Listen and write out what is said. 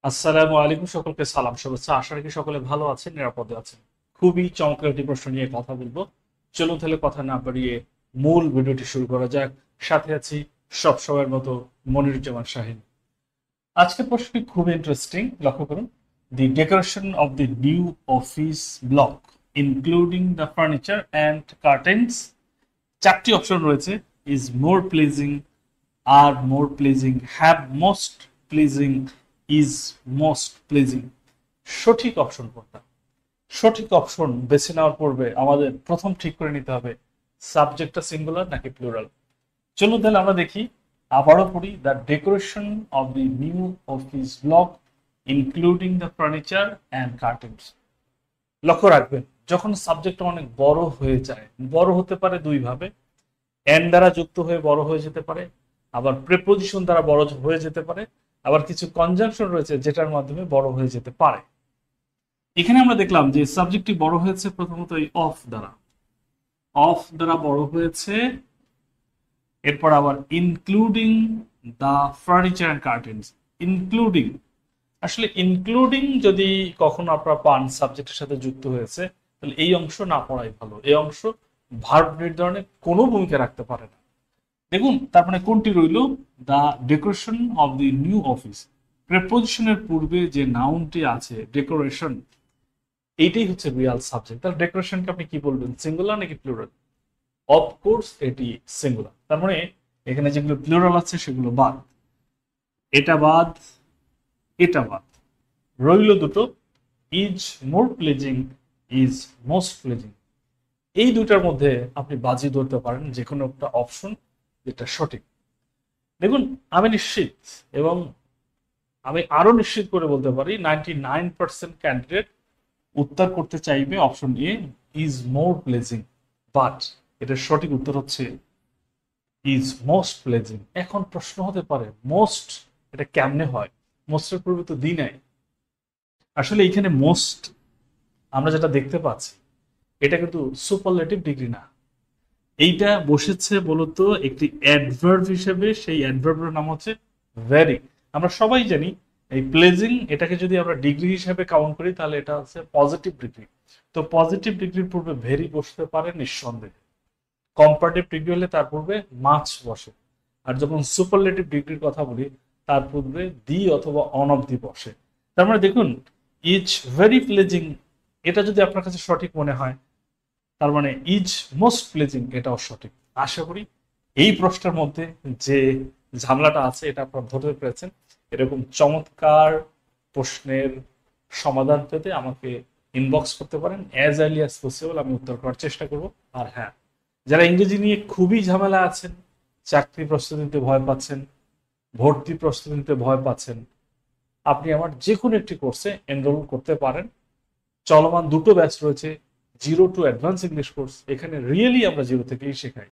আসসালামু আলাইকুম, সকলকে সালাম শুভেচ্ছা। আশা রাখি সকলে ভালো আছেন, নিরাপদে আছেন। খুবই চমৎকার একটি প্রশ্ন নিয়ে কথা বলবো। চলুন তাহলে কথা না বাড়িয়ে মূল ভিডিওটি শুরু করা যাক। সাথে আছি সব সময়ের মতো মনিরুজ্জামান শাহিন। আজকের প্রশ্নটি খুব ইন্টারেস্টিং, লক্ষ্য করুন। The decoration of the new office block including the furniture and curtains, চারটি অপশন রয়েছে। Is more pleasing, are more pleasing, have most pleasing, is most pleasing. সঠিক অপশন কোনটা? সঠিক অপশন বেছে নেওয়ার পূর্বে আমাদের প্রথম ঠিক করে নিতে হবে সাবজেক্টটা সিঙ্গুলার নাকি প্লুরাল। চলুন তাহলে আমরা দেখি। আবারও পড়ি, the decoration of the new office block including the furniture and curtains. লক্ষ্য রাখবেন, যখন সাবজেক্টটা অনেক বড় হয়ে যায়, বড় হতে পারে দুই ভাবে। এন্ড দ্বারা যুক্ত হয়ে বড় হয়ে যেতে পারে, আবার প্রেপোজিশন দ্বারা বড় হয়ে যেতে পারে, আবার কিছু কনজাংশন রয়েছে যেটার মাধ্যমে বড় হয়ে যেতে পারে। এখানে আমরা দেখলাম যে সাবজেক্টটি বড় হয়েছে প্রথমত এই অফ দ্বারা, অফ দ্বারা বড় হয়েছে। এরপর আবার including the furniture and curtains. Including, আসলে ইনক্লুডিং যদি কখনো আপনারা পান সাবজেক্টের সাথে যুক্ত হয়েছে, তাহলে এই অংশ না পড়াই ভালো। এই অংশ ভার্ব নির্ধারণে কোনো ভূমিকা রাখতে পারে না। দেখুন তার মানে কোনটি রইল, the decoration of the new office. প্রেপোজিশনের পূর্বে যে নাউনটি আছে ডেকোরেশন, এইটাই হচ্ছে রিয়াল সাবজেক্ট। তাহলে ডেকোরেশনকে আপনি কি বলবেন, সিঙ্গুলার নাকি প্লুরাল? অফকোর্স এটি সিঙ্গুলার। তার মানে এখানে যেগুলো প্লুরাল আছে সেগুলো বাদ, এটা বাদ, এটা বাদ, রইল দুটো, is more pleasing, is most pleasing. এই দুটার মধ্যে আপনি বাজি ধরতে পারেন যে কোনো একটা অপশন যেটা সঠিক। দেখুন, আমি নিশ্চিত, এবং আমি আরো নিশ্চিত করে বলতে পারি 99% ক্যান্ডিডেট উত্তর করতে চাইবে option A, is more pleasing. But এটার সঠিক উত্তর হচ্ছে ইজ মোস্ট প্লেজিং। এখন প্রশ্ন হতে পারে মোস্ট এটা কেমনে হয়? মোস্টের পূর্বে তো দি নাই। আসলে এখানে মোস্ট আমরা যেটা দেখতে পাচ্ছি, এটা কিন্তু সুপারলেটিভ ডিগ্রি না। এইটা বসেছে বলতো একটি অ্যাডভার্ব হিসেবে, সেই অ্যাডভার্বের নাম হচ্ছে ভেরি। আমরা সবাই জানি এই প্লেজিং এটাকে যদি আমরা ডিগ্রি হিসেবে কাউন্ট করি তাহলে এটা হচ্ছে পজিটিভ ডিগ্রি। তো পজিটিভ ডিগ্রির পূর্বে ভেরি বসতে পারে নিঃসন্দেহে। কম্পারেটিভ ডিগ্রি হলে তার পূর্বে মাছ বসে। আর যখন সুপারলেটিভ ডিগ্রির কথা বলি তার পূর্বে দি অথবা অন অফ দি বসে। তার মানে দেখুন, ইজ ভেরি প্লেজিং এটা যদি আপনার কাছে সঠিক মনে হয়, তার মানে ইজ মোস্ট প্লেজিং এটাও সঠিক। আশা করি এই প্রশ্নের মধ্যে যে ঝামেলাটা আছে এটা আপনারা ধরতে পেরেছেন। এরকম চমৎকার প্রশ্নের সমাধান পেতে আমাকে ইনবক্স করতে পারেন, অ্যাজ আর্লি অ্যাজ পসিবল আমি উত্তর করার চেষ্টা করব। আর হ্যাঁ, যারা ইংরেজি নিয়ে খুবই ঝামেলা আছেন, চাকরি প্রস্তুতি নিতে ভয় পাচ্ছেন, ভর্তি প্রস্তুতি নিতে ভয় পাচ্ছেন, আপনি আমার যে কোনো একটি কোর্সে এনরোল করতে পারেন। চলমান দুটো ব্যাচ রয়েছে, zero to advance English course. এখানে রিয়েলি আমরা জিরো থেকেই শেখাই।